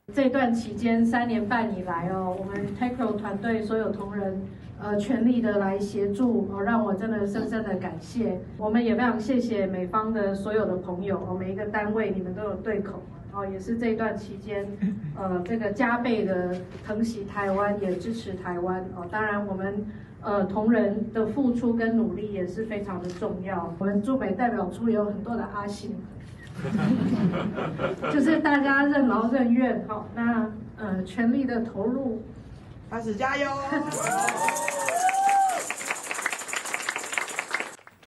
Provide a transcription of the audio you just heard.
这段期间3年半以来哦，我们 TechPro 团队所有同仁全力的来协助让我真的深深的感谢。我们也非常谢谢美方的所有的朋友每一个单位你们都有对口也是这段期间这个加倍的疼惜台湾，也支持台湾当然我们同仁的付出跟努力也是非常的重要。我们驻美代表处也有很多的阿信。就是大家任劳任怨，那全力的投入， 开始加油！